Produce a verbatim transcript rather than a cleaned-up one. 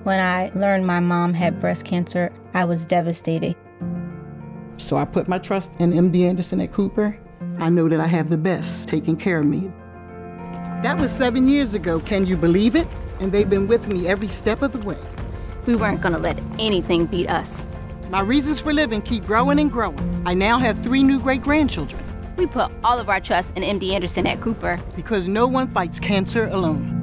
When I learned my mom had breast cancer, I was devastated. So I put my trust in M D Anderson at Cooper. I know that I have the best taking care of me. That was seven years ago, can you believe it? And they've been with me every step of the way. We weren't gonna let anything beat us. My reasons for living keep growing and growing. I now have three new great-grandchildren. We put all of our trust in M D Anderson at Cooper. Because no one fights cancer alone.